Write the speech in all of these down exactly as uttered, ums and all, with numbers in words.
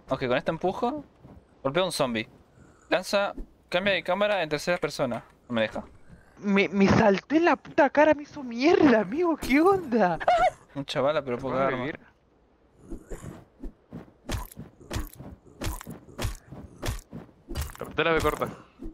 Ok, con este empujo. Golpea a un zombie. Lanza. Cambia de cámara en tercera persona. No me deja. Me, me saltó en la puta cara, me hizo mierda, amigo, ¿qué onda? Mucha bala, pero poca ¿Puedo arma. revivir? La pistola me corta.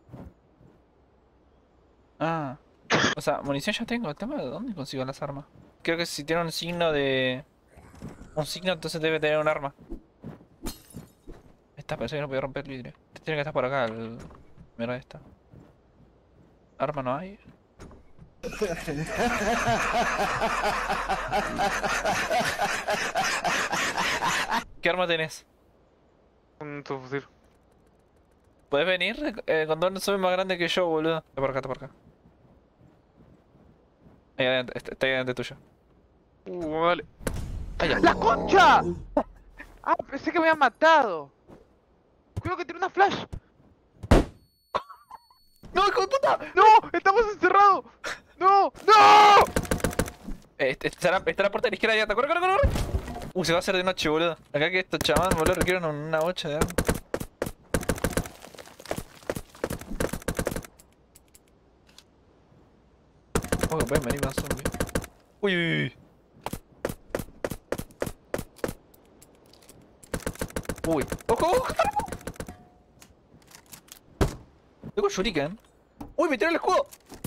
Ah. O sea, munición ya tengo. El tema de dónde consigo las armas. Creo que si tiene un signo de... Un signo, entonces debe tener un arma. Esta, pensé que no podía romper el vidrio. Tiene que estar por acá el... Mira esta. Arma no hay. ¿Qué arma tenés? Un subfusil. ¿Puedes venir? Eh, con dos zombie más grande que yo, boludo. Está por acá, está por acá. Ahí adelante, está, está ahí adelante tuyo. Uh, vale. Ahí ya. ¡La concha! Ah, pensé que me habían matado. Creo que tiene una flash. ¡No, hijo de puta! ¡No! ¡Estamos encerrados! ¡No! ¡No! Eh, este- está, la, está la puerta de la izquierda abierta. ¡Corre, corre, corre! corre! Uh, se va a hacer de noche, boludo. Acá que estos chamán, boludo, requieren una bocha de arma. Oh, que pueden venir más zombies. Uy, uy, uy. Uy. ¡Ojo, ojo! Tengo shuriken. Uy, me tiró el escudo.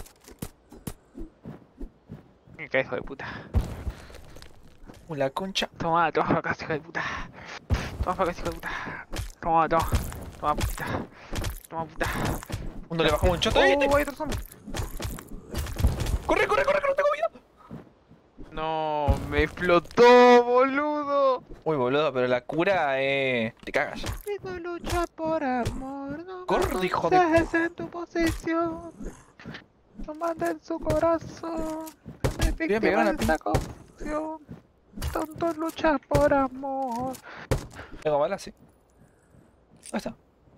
Qué hijo de puta. Uy, la concha. Toma, toma para acá, hijo de puta. Toma para acá, hijo de puta. Toma, toma. Toma, puta. Toma, puta. Uno le bajó un choto. ¡Ahí! Oh, hay otro zombie. ¡Corre, corre, corre, que no tengo vida! No, me explotó, boludo. Uy, boludo, pero la cura, eh... Te cagas. Digo lucha por amor, no Corre, hijo de... manches en tu posición. No manda en su corazón. Me Voy a pegar víctima una de esta confusión. Tonto lucha por amor. Tengo balas, sí. ¿Dónde está?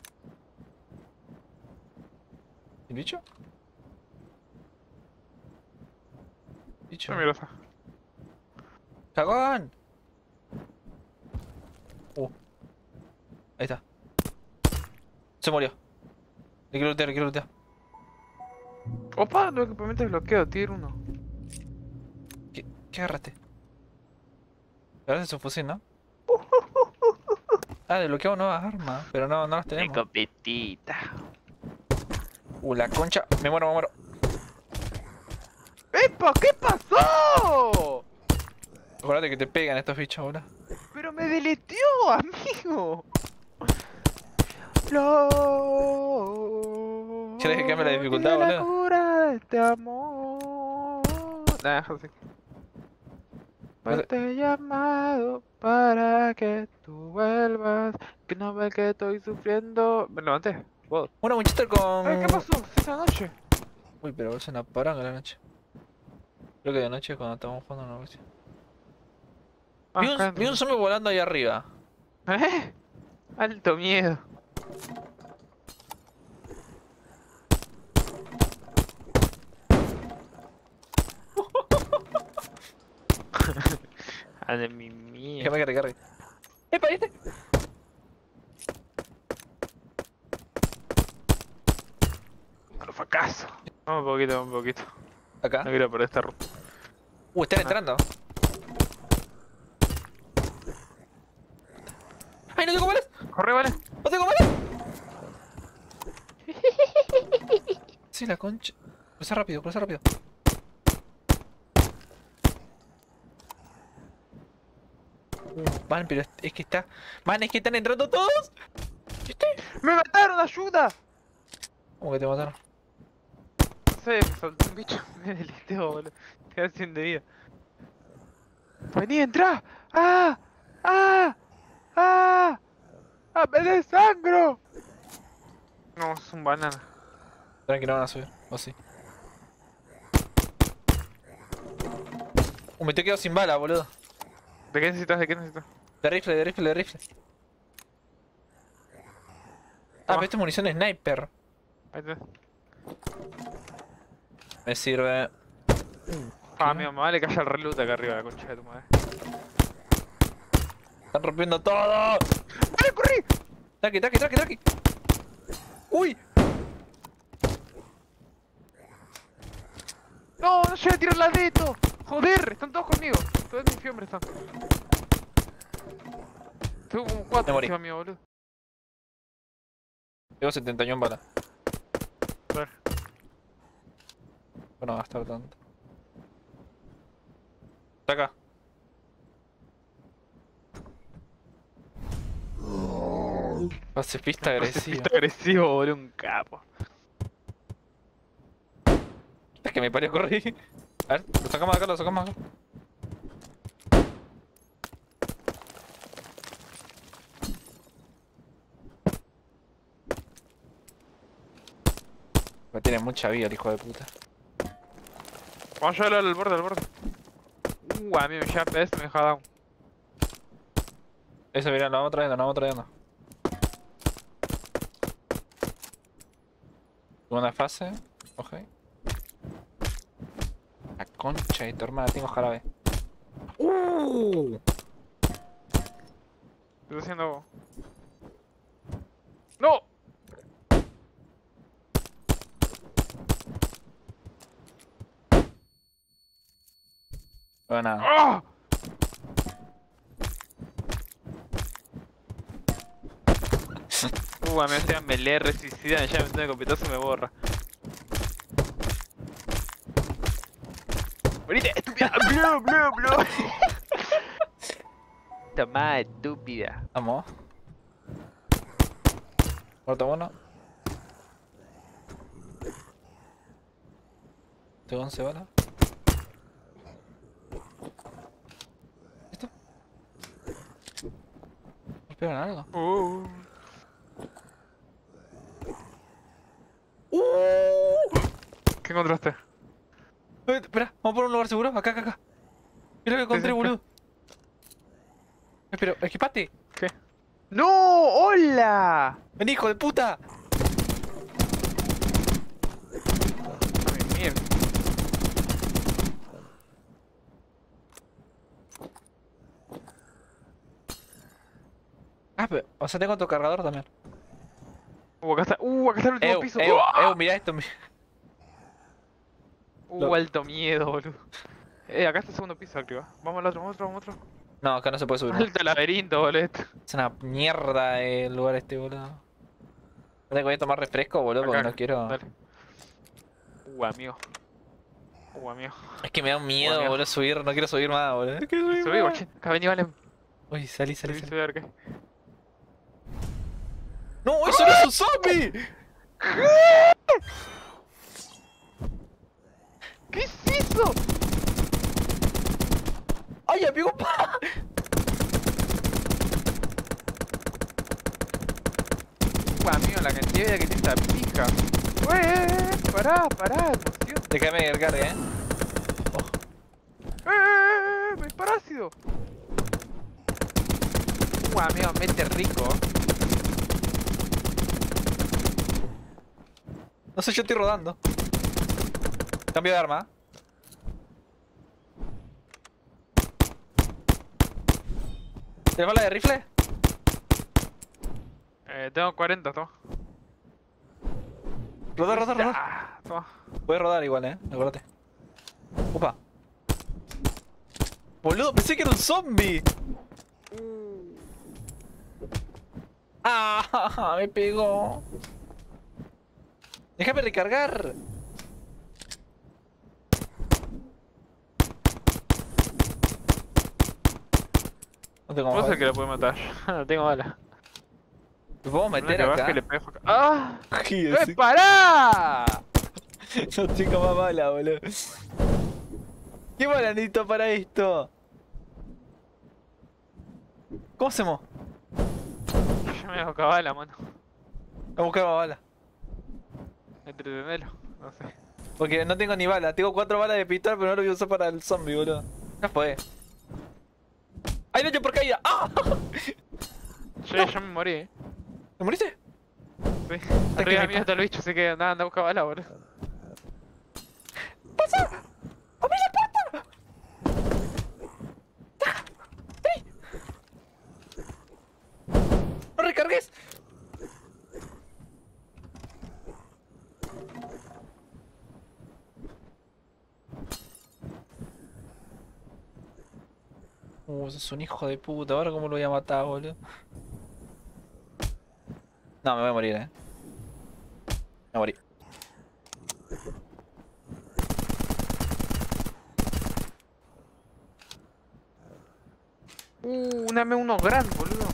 ¿El bicho? Bicho. No, mira, esa. ¡Cagón! Uh. Ahí está. Se murió. Le quiero lootear, le quiero lootear. Opa, no equipamiento de bloqueo, tier uno. ¿Qué, qué agarraste? Agarraste su fusil, ¿no? Ah, desbloqueado nuevas armas, pero no, no las tenemos. Escopetita. Uh, la concha. Me muero, me muero. ¡Epa! ¿Qué pasó? Acuérdate que te pegan estos bichos ahora. Pero me deleteó, amigo. Lo... ¿Quieres que cambie la dificultad, la boludo? cura de este amor. Nah, déjalo así. Te he llamado para que tú vuelvas. Que no ves que estoy sufriendo. Me levanté. Wow. Una muchacha con... Ay, ¿qué pasó? Esa noche. Uy, pero es una paranga la noche. Creo que de noche es cuando estamos jugando una noche. Ah, Vi acá un, adentro. vi un zombie volando ahí arriba. ¿Eh? Alto miedo. A de mi mía. Déjame que recargue. ¡Epa, este! Al fracaso. Vamos un poquito, un poquito. Acá. No quiero por esta ruta. Uh, están entrando. ¡Ay, no tengo balas! Corre, vale. ¡No tengo balas! Sí, la concha. Cruza rápido, cruza rápido. Uh, man, pero es, es que está... Man, es que están entrando todos. ¿Viste? ¡Me mataron! ¡Ayuda! ¿Cómo que te mataron? No sé, me soltó un bicho. Me deliteo, boludo. Quedé sin de vida. Vení, entra. ¡Ah! ¡Ah! ¡Ah! ¡Ah! ¡Me desangro! No, es un banana. Tranqui, no van a subir. O sí. Uh, me te quedo sin bala, boludo. ¿De qué necesitas? ¿De qué necesitas? De rifle, de rifle, de rifle. Ah, pero esta es munición de sniper. Ahí tenés. Me sirve. Ah, mi mamá le calla el relute acá arriba, la concha de tu madre. Están rompiendo todo. ¡Vale, corrí! Traqui, traqui, traqui, traqui. ¡Uy! No, no llegué a tirar la de esto. Joder, están todos conmigo. Todos mis fiembres están. Tengo como Me cuatro morí. encima mío, boludo. Tengo setenta y uno balas. A ver. Para no gastar tanto. Está acá. Pacifista agresivo. Pacifista agresivo, boludo, un capo. Es que me parió, corrí. A ver, lo sacamos acá, lo sacamos acá. Me tiene mucha vida el hijo de puta. Vamos a llevarlo al borde, al borde. Uh, a mí me lleva esto, me deja down. Eso, mira, lo vamos trayendo, lo vamos trayendo. Segunda fase. Ok. La concha de tu hermana, tengo jarabe. ¡Uh! Estoy haciendo... ¡No! No, nada. ¡Ah! Uh, a mí me me lee resistida, ya me tengo competazo y me borra. ¡Morite, estúpida! ¡Blue, blue, blue! Toma, estúpida. Vamos. Corta uno. Tengo once balas. ¿Listo? ¿Me pegan algo? Uh. ¿Qué encontraste? Eh, espera, vamos por un lugar seguro. Acá, acá, acá. Mira lo que encontré, sí, boludo. Eh, pero, equipate. ¿Qué? ¡No! ¡Hola! Vení, hijo de puta. Ay, mierda. Ah, pero, o sea, tengo otro cargador también. Uh, acá está, uh, acá está el último Ew, piso. ew, ¡Uah! ew, mira esto. mi- Uh, Lo- alto miedo, boludo. Eh, acá está el segundo piso arriba. Vamos al otro, vamos al otro, vamos al otro. No, acá no se puede subir. ¿no? Alto laberinto, boludo. Es una mierda el lugar este, boludo. No tengo que tomar refresco, boludo, porque Acá, no quiero. Dale. Uh, amigo. Uh, amigo. Es que me da un miedo, Buah, mierda. boludo, subir. No quiero subir más, boludo. No quiero subir Subí, más. guachín. Acá vení, vale. Uy, salí, salí, Subí, salí. subí, a ver qué. ¡No! ¡Eso no es un zombie! ¿Qué es eso? ¡Ay, me pegó pa! Uh, amigo, la cantidad de vida que tiene esta pija. Ué, eh, eh, pará, pará, emoción. Déjame que cargue, eh. Eh, eh, eh, eh, me dispara ácido. Uh, amigo, mete rico. No sé, yo estoy rodando. Cambio de arma. ¿Tienes bala de rifle? Eh, tengo cuarenta, toma. Rodar, rodar, rodar. Ah, toma. Puedes rodar igual, eh. Acuérdate. Opa. Boludo, pensé que era un zombie. Ah, me pegó. Déjame recargar. No tengo Vos más es el que balas. lo puede matar. No tengo bala. ¿Me puedo meter Que baje acá? y le pego acá. ¡Ah! ¿Qué ¡Eh, es? pará! No tengo más bala, boludo. ¿Qué bala necesito para esto? ¿Cómo hacemos? Yo me hago cabala, mano. Vamos a buscar más bala. Entretenelo. No sé. Porque no tengo ni bala. Tengo cuatro balas de pistola, pero no lo voy a usar para el zombie, boludo. No fue. ¡Hay daño por caída! ¡Ah! Yo No. ya me morí, eh. ¿Me moriste? Sí. que Arriba me mío está el bicho, así que anda, anda a buscar bala, boludo. ¡Pasa! ¡Abrí la puerta! ¡Sí! ¡No recargues! Uh, sos un hijo de puta, ahora cómo lo voy a matar, boludo. No, me voy a morir, eh. Me morí. Uh, una M uno gran, boludo.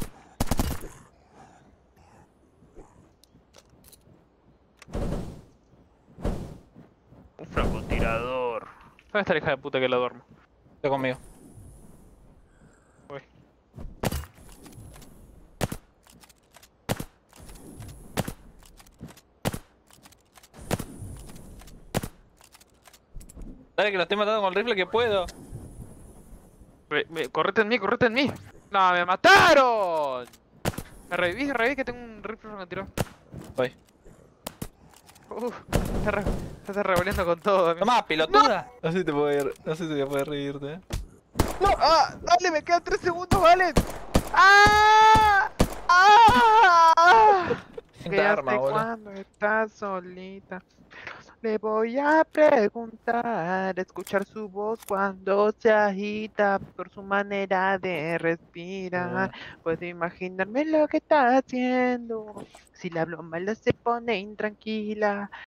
Un francotirador. ¿Dónde está la hija de puta que la duermo? Está conmigo. Voy. Dale que lo estoy matando con el rifle que puedo. Re- me- correte en mí, correte en mí. No, me mataron. Me reviví, reviví que tengo un rifle francotirador. Voy. Uf, está, re, está revolviendo con todo. amigo. ¡Toma, pelotuda! No sé si te puedo, no sé si voy a poder reírte, eh. ¡No! ¡Ah! ¡Dale! ¡Me quedan tres segundos, vale! ¡Ah! ¡Ah! Esta Quédate arma, boludo. cuando estás solita. Le voy a preguntar, escuchar su voz cuando se agita por su manera de respirar. Puedo imaginarme lo que está haciendo. Si le hablo malo se pone intranquila.